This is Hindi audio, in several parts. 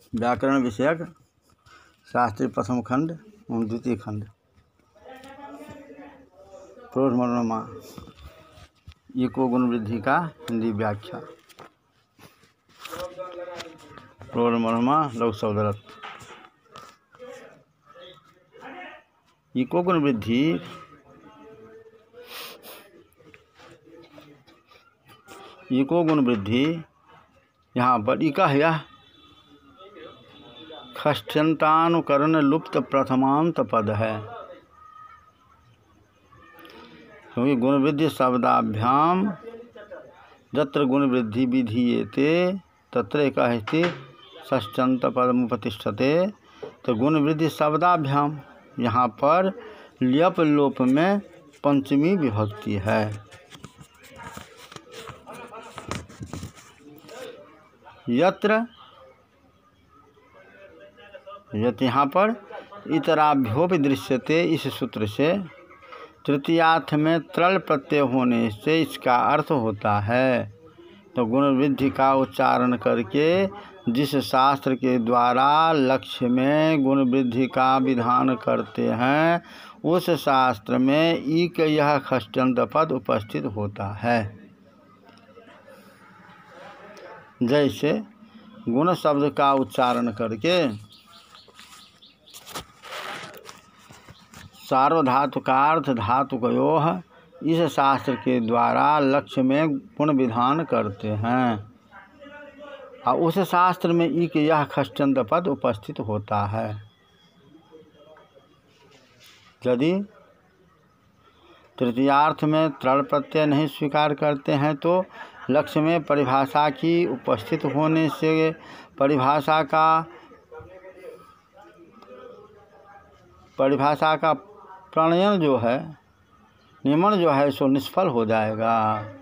व्याकरण विषयक शास्त्री प्रथम खंड एवं द्वितीय खंड। प्रोढ़ मनोरमा इको गुण वृद्धि का हिंदी व्याख्या। प्रोढ़ मनोरमा लघु शब्दरथ। इको गुण वृद्धि यहाँ पर इका यह षष्ठ्यंतानुकरण लुप्त प्रथमांत पद है, क्योंकि गुण वृद्धि शब्दाभ्याम यत्र गुण वृद्धि विधीयते तत्र एकहिति षष्ठ्यंत पदमुपतिष्ठते। तो गुण वृद्धि शब्दाभ्याम यहाँ पर ल्यप लोप में पंचमी विभक्ति है। यत्र यहाँ पर इतराभ्योपि दृश्यते, इस सूत्र से तृतीयार्थ में त्रल प्रत्यय होने से इसका अर्थ होता है। तो गुण वृद्धि का उच्चारण करके जिस शास्त्र के द्वारा लक्ष्य में गुण वृद्धि का विधान करते हैं उस शास्त्र में ईक यह षष्ठ्यंत पद उपस्थित होता है। जैसे गुण शब्द का उच्चारण करके सार्वधातुकार्थ धातुकयोः इस शास्त्र के द्वारा लक्ष्य में गुण विधान करते हैं और उस शास्त्र में ई के यह षष्ठ्यंत पद उपस्थित होता है। यदि तृतीयार्थ में त्रल प्रत्यय नहीं स्वीकार करते हैं तो लक्ष्य में परिभाषा की उपस्थित होने से परिभाषा का प्रणयन जो है, नियमन जो है सो निष्फल हो जाएगा।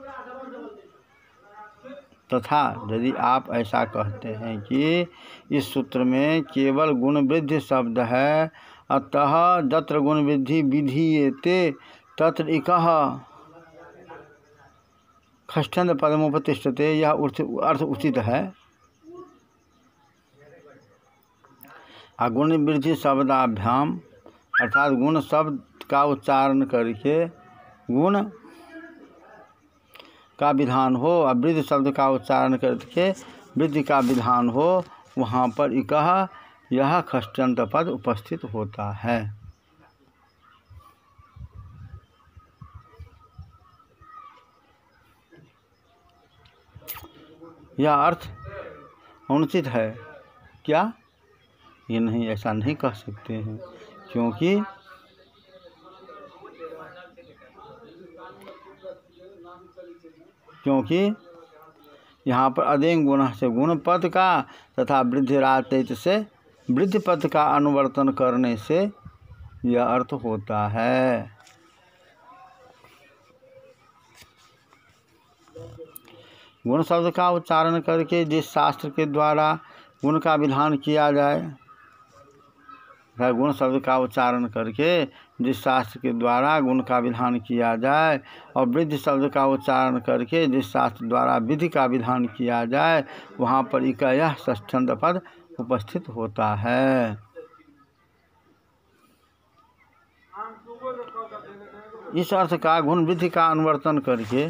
तथा यदि आप ऐसा कहते हैं कि इस सूत्र में केवल गुण वृद्धि शब्द है, अतः यत्र गुण वृद्धि विधीयते तत्र इकः षष्ठ्यंत पदमुपतिष्ठते, यह अर्थ उचित है। गुण वृद्धि शब्दाभ्याम अर्थात गुण शब्द का उच्चारण करके गुण का विधान हो और वृद्धि शब्द का उच्चारण करके वृद्धि का विधान हो, वहाँ पर इकः यह षष्ठ्यंत पद उपस्थित होता है। यह अर्थ अनुचित है क्या? ये नहीं, ऐसा नहीं कह सकते हैं, क्योंकि यहाँ पर अदेंग गुण से गुण पद का तथा वृद्धिरातेत से वृद्धि पद का अनुवर्तन करने से यह अर्थ होता है। गुण शब्द का उच्चारण करके जिस शास्त्र के द्वारा गुण का विधान किया जाए, गुण शब्द का उच्चारण करके जिस शास्त्र के द्वारा गुण का विधान किया जाए और वृद्धि शब्द का उच्चारण करके जिस शास्त्र द्वारा विधि का विधान किया जाए, वहाँ पर इका यह षष्ठ्यंत पद उपस्थित होता है। इस अर्थ का गुण वृद्धि का अनुवर्तन करके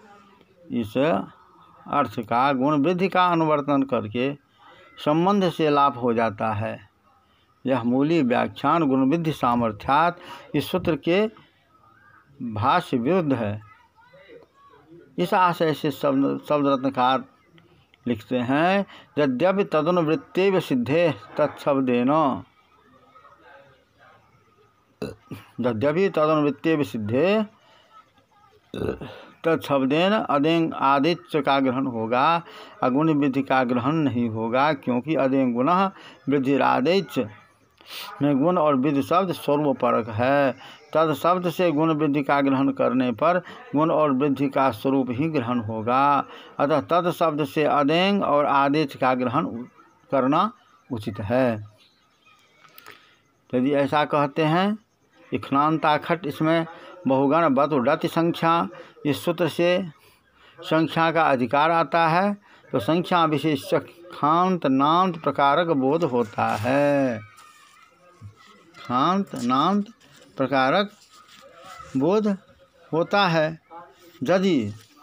संबंध से लाभ हो जाता है। यह मूली व्याख्यान गुण वृद्धि सामर्थ्यात इस सूत्र के भाष्य विरुद्ध है। इस आशय से शब्द रत्नकार लिखते हैं, यद्यपि तदनुवृत्तेव सिद्धे तत्शब्देन अदेंग आदित्य का ग्रहण होगा, अगुण वृद्धि का ग्रहण नहीं होगा, क्योंकि अदेंग गुण वृद्धिरादित्य में गुण और वृद्धि शब्द स्वरूपपरक है। तद शब्द से गुण वृद्धि का ग्रहण करने पर गुण और वृद्धि का स्वरूप ही ग्रहण होगा, अतः तद शब्द से अदेंग और आदित्य का ग्रहण करना उचित है। यदि ऐसा कहते हैं, इखनांताखट इसमें बहुगण बत डति संख्या, इस सूत्र से संख्या का अधिकार आता है तो संख्या विशेष खांत नांत प्रकारक बोध होता है। खांत नांत प्रकारक बोध होता है। यदि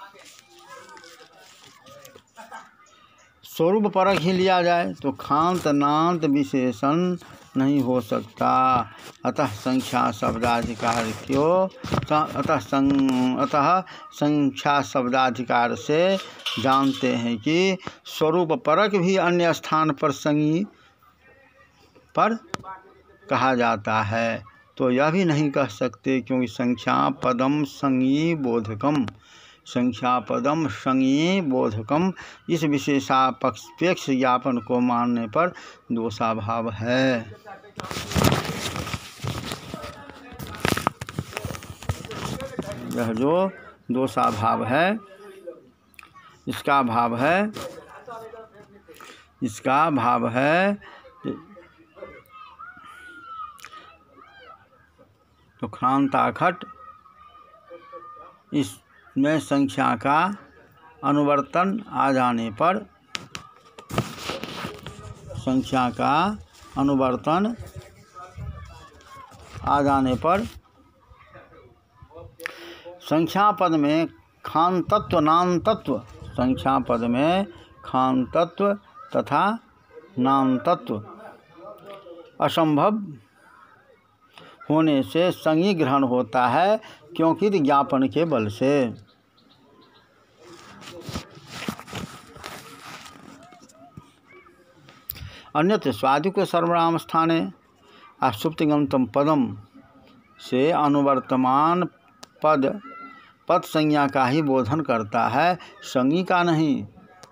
स्वरूप परक ही लिया जाए तो खांत नांत विशेषण नहीं हो सकता। अतः संख्या शब्दाधिकार अतः संख्या शब्दाधिकार से जानते हैं कि स्वरूप परक भी अन्य स्थान पर संज्ञी पर कहा जाता है, तो यह भी नहीं कह सकते, क्योंकि संख्या पदम संज्ञी बोधकम, संख्या पदम संज्ञी बोधकम इस विशेषापेक्ष ज्ञापन को मानने पर दोषाभाव है। यह जो दोषाभाव है, इसका भाव है तो खांताखट इसमें संख्या का अनुवर्तन आ जाने पर, संख्या का अनुवर्तन आ जाने पर संख्या पद में खान तत्व नाम तत्व, संख्या पद में खान तत्व तथा नाम तत्व असंभव होने से संज्ञी ग्रहण होता है, क्योंकि ज्ञापन के बल से। अन्यत्र स्वादिक सर्वनाम स्थाने असुप्तिगंतम पदम से अनुवर्तमान पद संज्ञा का ही बोधन करता है, संज्ञी का नहीं।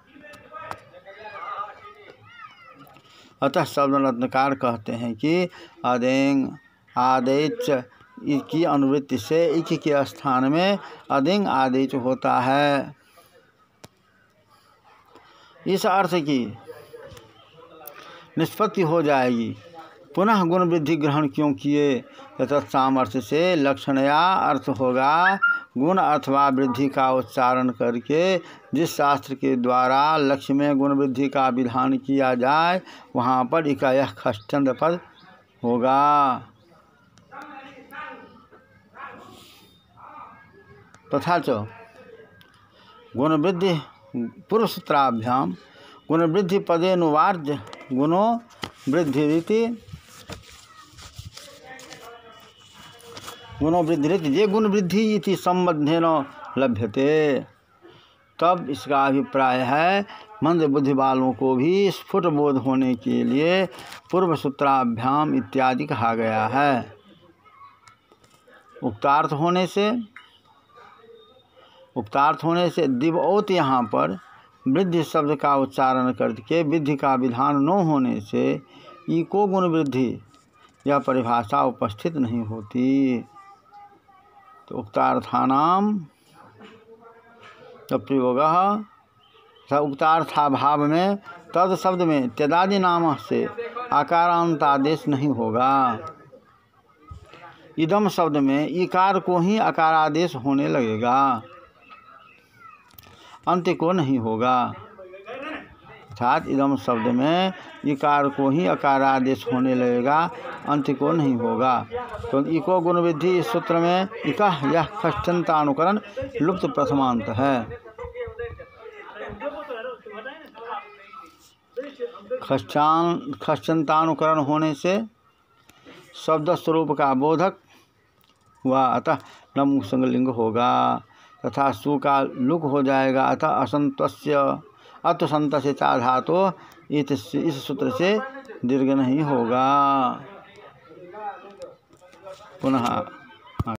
अतः शब्द रत्नकार कहते हैं कि अदेंग आदेच की अनुवृत्ति से इक के स्थान में अदेंग आदेच होता है। इस अर्थ की निष्पत्ति हो जाएगी। पुनः गुण वृद्धि ग्रहण क्यों किए? तत्सामर्थ्य से लक्षणया अर्थ होगा गुण अथवा वृद्धि का उच्चारण करके जिस शास्त्र के द्वारा लक्ष्य में गुण वृद्धि का विधान किया जाए वहाँ पर इकायः खष्टंद पद होगा। तथा च गुण वृद्धि पूर्वसूत्राभ्याम गुण वृद्धि पदेनुवार्य गुणो वृद्धि ये गुण वृद्धि इति संबंधेन लभ्यते। तब इसका अभिप्राय है मंद बुद्धि वालों को भी स्फुट बोध होने के लिए पूर्व सूत्राभ्याम इत्यादि कहा गया है। उक्तार्थ होने से दिवौत यहाँ पर वृद्धि शब्द का उच्चारण करके विधि का विधान न होने से इको गुण वृद्धि यह परिभाषा उपस्थित नहीं होती। तो उक्तार्थानाम प्रयोग उक्तार्थाभाव में तद शब्द में त्यदादि नाम से आकारांत आदेश नहीं होगा। इदम शब्द में इकार को ही अकारादेश होने लगेगा, अंत्य को नहीं होगा। अर्थात इदम शब्द में इकार को ही अकारादेश होने लगेगा, अंत्य को नहीं होगा। तो इको गुण वृद्धि इस सूत्र में इका यह खष्टंतानुकरण लुप्त प्रथमांत है। खष्टंतानुकरण होने से शब्द स्वरूप का बोधक हुआ, अतः नपुंसकलिंग होगा। तथा सु का लुक हो जाएगा, अतः असंतस्य अत्वसंत से चा धातु इस सूत्र से दीर्घ नहीं होगा। पुनः